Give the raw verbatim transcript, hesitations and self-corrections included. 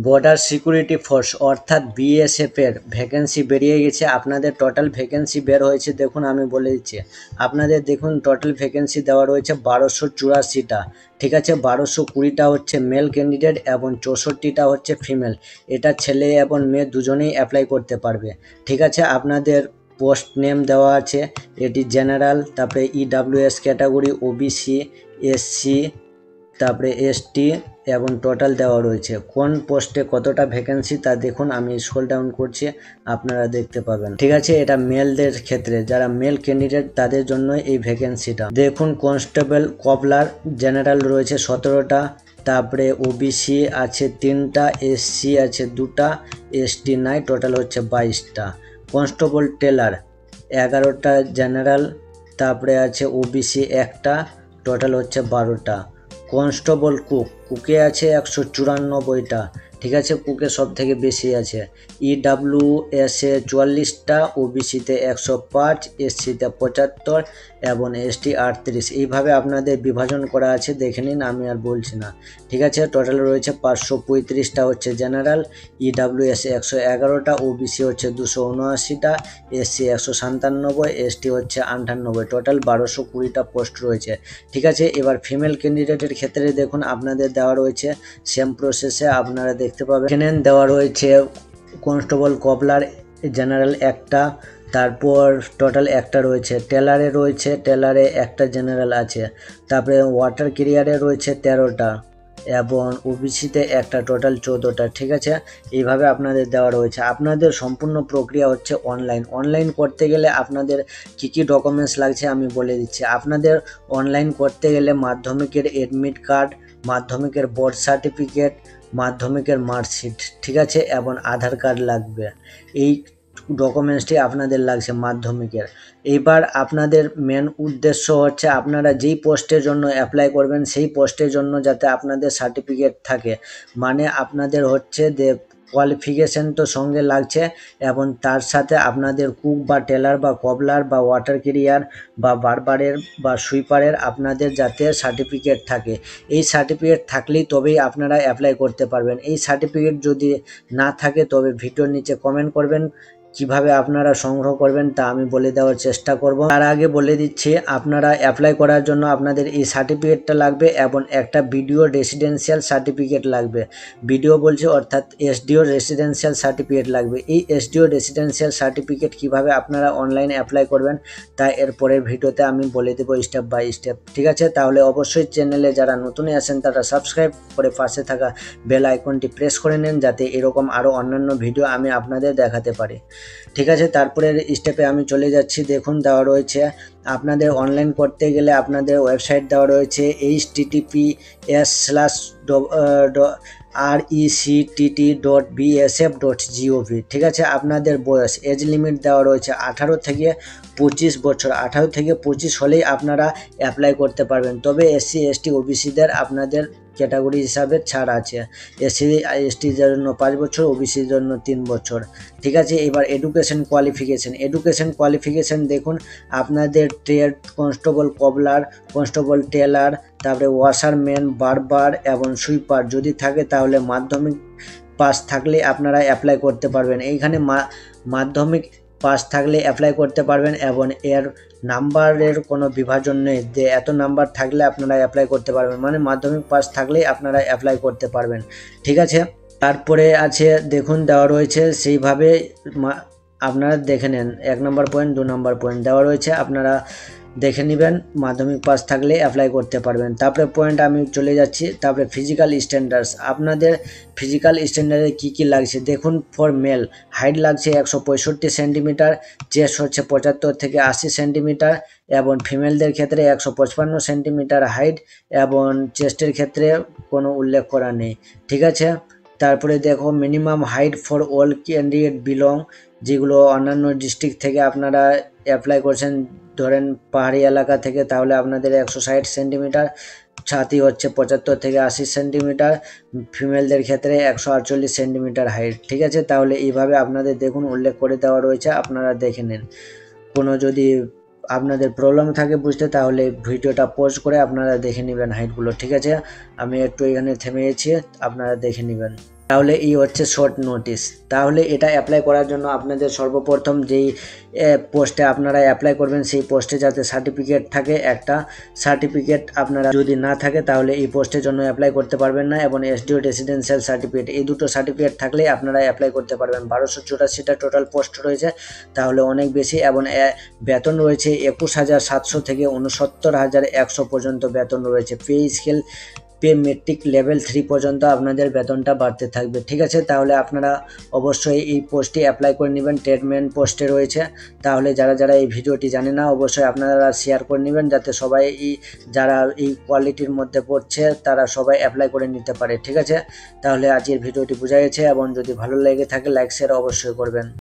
Border security force অর্থাৎ BSF এর vacancy বেরিয়ে গেছে। আপনাদের টোটাল ভ্যাকেন্সি বের হয়েছে, দেখুন আমি বলে দিচ্ছি আপনাদের। দেখুন টোটাল ভ্যাকেন্সি দেওয়া রয়েছে বারোশো চুরাশিটা, ঠিক আছে। বারোশো কুড়িটা হচ্ছে মেল ক্যান্ডিডেট এবং চৌষট্টিটা হচ্ছে ফিমেল। এটা ছেলে এবং মেয়ে দুজনেই অ্যাপ্লাই করতে পারবে, ঠিক আছে। আপনাদের পোস্ট নেম দেওয়া আছে, এটি জেনারেল, তারপরে ইডাব্লিউএস ক্যাটাগরি, ওবিসি, এসসি, তারপরে এসটি এবং টোটাল দেওয়া রয়েছে। কোন পোস্টে কতটা ভ্যাকেন্সি তা দেখুন, আমি স্ক্রল ডাউন করছি, আপনারা দেখতে পাবেন, ঠিক আছে। এটা মেলদের ক্ষেত্রে, যারা মেল ক্যান্ডিডেট তাদের জন্য এই ভ্যাকেন্সিটা। দেখুন কনস্টেবল কবলার জেনারেল রয়েছে সতেরোটা, তারপরে ওবিসি আছে তিনটা, এসসি আছে দুটা, এসটি নাই, টোটাল হচ্ছে বাইশটা। কনস্টেবল টেলার এগারোটা জেনারেল, তারপরে আছে ওবিসি একটা, টোটাল হচ্ছে বারোটা। কনস্টেবল কুক, কুকে আছে একশো চুরানব্বইটা, ঠিক আছে, কুকে সব থেকে বেশি আছে। ইডাব্লিউএস এ চুয়াল্লিশটা, ওবিসিতে একশো পাঁচ, এসসিতে পঁচাত্তর এবং এসটি আটত্রিশ। এইভাবে আপনাদের বিভাজন করা আছে, দেখে নিন, আমি আর বলছি না, ঠিক আছে। টোটাল রয়েছে পাঁচশো পঁয়ত্রিশটা হচ্ছে জেনারেল, ইডাব্লিউএস একশো এগারোটা, ওবিসি হচ্ছে দুশো উনআশিটা, এসসি একশো সাতানব্বই, এসটি হচ্ছে আটানব্বই। টোটাল বারোশো কুড়িটা পোস্ট রয়েছে, ঠিক আছে। এবার ফিমেল ক্যান্ডিডেটের ক্ষেত্রে দেখুন আপনাদের দেওয়া রয়েছে সেম প্রসেসে, আপনারা দেখতে পাবেন এখানে দেওয়া রয়েছে কনস্টেবল কবলার জেনারেল একটা, তারপর টোটাল একটা রয়েছে। টেলারে রয়েছে, টেলারে একটা জেনারেল আছে, তারপরে ওয়াটার ক্যারিয়ারে রয়েছে তেরোটা এবং ওবিসিতে একটা, টোটাল চোদ্দোটা, ঠিক আছে। এইভাবে আপনাদের দেওয়া রয়েছে। আপনাদের সম্পূর্ণ প্রক্রিয়া হচ্ছে অনলাইন। অনলাইন করতে গেলে আপনাদের কি কি ডকুমেন্টস লাগছে আমি বলে দিচ্ছি। আপনাদের অনলাইন করতে গেলে মাধ্যমিকের এডমিট কার্ড, মাধ্যমিকের বোর্ড সার্টিফিকেট, মাধ্যমিকের মার্কশিট, ঠিক আছে, এবং আধার কার্ড লাগবে। এই ডকুমেন্টসটি আপনাদের লাগছে মাধ্যমিকের। এইবার আপনাদের মেন উদ্দেশ্য হচ্ছে আপনারা যেই পোস্টের জন্য অ্যাপ্লাই করবেন সেই পোস্টের জন্য যাতে আপনাদের সার্টিফিকেট থাকে, মানে আপনাদের হচ্ছে যে কোয়ালিফিকেশন তো সঙ্গে লাগছে এবং তার সাথে আপনাদের কুক বা টেলার বা কবলার বা ওয়াটার ক্যারিয়ার বা বারবারের বা সুইপারের আপনাদের যাতে সার্টিফিকেট থাকে। এই সার্টিফিকেট থাকলেই তবেই আপনারা অ্যাপ্লাই করতে পারবেন। এই সার্টিফিকেট যদি না থাকে তবে ভিডিওর নিচে কমেন্ট করবেন, কিভাবে আপনারা সংগ্রহ করবেন তা আমি বলে দেওয়ার চেষ্টা করব। তার আগে বলে দিচ্ছি আপনারা অ্যাপ্লাই করার জন্য আপনাদের এই সার্টিফিকেটটা লাগবে এবং একটা বিডিও রেসিডেন্সিয়াল সার্টিফিকেট লাগবে। বিডিও বলছে অর্থাৎ এসডিও রেসিডেন্সিয়াল সার্টিফিকেট লাগবে। এই এসডিও রেসিডেন্সিয়াল সার্টিফিকেট কিভাবে আপনারা অনলাইনে অ্যাপ্লাই করবেন তা এর পরের ভিডিওতে আমি বলে দেবো স্টেপ বাই স্টেপ, ঠিক আছে। তাহলে অবশ্যই চ্যানেলে যারা নতুন আছেন তারা সাবস্ক্রাইব করে পাশে থাকা বেল আইকনটি প্রেস করে নেন, যাতে এরকম আরও অন্যান্য ভিডিও আমি আপনাদের দেখাতে পারি, ঠিক আছে। তারপরের স্টেপে আমি চলে যাচ্ছি। দেখুন দেওয়া রয়েছে আপনাদের অনলাইন করতে গেলে আপনাদের ওয়েবসাইট দেওয়া রয়েছে h t t p s slash r e c t t dot b s f dot g o v, ঠিক আছে। আপনাদের বয়স এজ লিমিট দেওয়া রয়েছে আঠারো থেকে পঁচিশ বছর, আঠারো থেকে পঁচিশ হলেই আপনারা অ্যাপ্লাই করতে পারবেন। তবে এসসি এসটি ওবিসিদের আপনাদের ক্যাটাগরি হিসাবে ছাড় আছে। এসসি এসটির জন্য পাঁচ বছর, ওবিসির জন্য তিন বছর, ঠিক আছে। এবার এডুকেশন কোয়ালিফিকেশন, এডুকেশন কোয়ালিফিকেশন দেখুন আপনাদের trade, constable cobbler, constable tailor, তারপরে ওয়াশারম্যান, বারবার এবং সুইপার যদি থাকে তাহলে মাধ্যমিক পাস থাকলে আপনারা অ্যাপ্লাই করতে পারবেন। এইখানে মাধ্যমিক পাস থাকলে অ্যাপ্লাই করতে পারবেন এবং এর নাম্বারের কোনো বিভাজন নেই যে এত নাম্বার থাকলে আপনারা অ্যাপ্লাই করতে পারবেন, মানে মাধ্যমিক পাস থাকলেই আপনারা অ্যাপ্লাই করতে পারবেন, ঠিক আছে। তারপরে আছে দেখুন দেওয়া রয়েছে সেইভাবে আপনারা দেখে নেন, এক নম্বর পয়েন্ট, দু নম্বর পয়েন্ট দেওয়া রয়েছে, আপনারা দেখে নেবেন, মাধ্যমিক পাস থাকলে অ্যাপ্লাই করতে পারবেন। তারপরে পয়েন্ট আমি চলে যাচ্ছি। তারপরে ফিজিক্যাল স্ট্যান্ডার্ডস, আপনাদের ফিজিক্যাল স্ট্যান্ডার্ডে কী কী লাগছে দেখুন। ফর মেল হাইট লাগছে একশো পঁয়ষট্টি সেন্টিমিটার, চেস্ট হচ্ছে পঁচাত্তর থেকে আশি সেন্টিমিটার এবং ফিমেলদের ক্ষেত্রে একশো পঁচপান্ন সেন্টিমিটার হাইট এবং চেস্টের ক্ষেত্রে কোনো উল্লেখ করা নেই, ঠিক আছে। তারপরে দেখো minimum height for all candidate belong, যেগুলো অন্যান্য ডিস্ট্রিক্ট থেকে আপনারা অ্যাপ্লাই করছেন, ধরেন পাহাড়ি এলাকা থেকে, তাহলে আপনাদের একশো ষাট সেন্টিমিটার, ছাতি হচ্ছে পঁচাত্তর থেকে আশি সেন্টিমিটার, ফিমেলদের ক্ষেত্রে একশো আটচল্লিশ সেন্টিমিটার হাইট, ঠিক আছে। তাহলে এইভাবে আপনাদের দেখুন উল্লেখ করে দেওয়া রয়েছে, আপনারা দেখে নিন। কোনো যদি আপনাদের প্রবলেম থাকে বুঝতে তাহলে ভিডিওটা পজ করে আপনারা দেখে নেবেন হাইটগুলো, ঠিক আছে। আমি একটু এখানে থেমে গেছি, আপনারা দেখে নেবেন। তাহলে এই হচ্ছে শর্ট নোটিশ। তাহলে এটা অ্যাপ্লাই করার জন্য আপনাদের সর্বপ্রথম যেই পোস্টে আপনারা অ্যাপ্লাই করবেন সেই পোস্টে যাতে সার্টিফিকেট থাকে, একটা সার্টিফিকেট আপনারা যদি না থাকে তাহলে এই পোস্টের জন্য অ্যাপ্লাই করতে পারবেন না, এবং এসডিও রেসিডেন্সিয়াল সার্টিফিকেট, এই দুটো সার্টিফিকেট থাকলেই আপনারা অ্যাপ্লাই করতে পারবেন। বারোশো চুরাশিটা টোটাল পোস্ট রয়েছে, তাহলে অনেক বেশি, এবং বেতন রয়েছে একুশ হাজার সাতশো থেকে উনসত্তর হাজার একশো পর্যন্ত বেতন রয়েছে। Pay scale pay matrix level three পর্যন্ত আপনাদের বেতনটা বাড়তে থাকবে। ঠিক আছে, তাহলে আপনারা অবশ্যই এই পোস্টটি অ্যাপ্লাই করে নেবেন। ট্রেডম্যান পোস্টে রয়েছে। তাহলে যারা যারা এই ভিডিওটি জানে না অবশ্যই আপনারা শেয়ার করে নেবেন, যাতে সবাই এই যারা এই কোয়ালিটির মধ্যে পড়ছে তারা সবাই অ্যাপ্লাই করে নিতে পারে। ঠিক আছে, তাহলে আজকের ভিডিওটি বোঝা গেছে, এবং যদি ভালো লেগে থাকে লাইক শেয়ার অবশ্যই করবেন।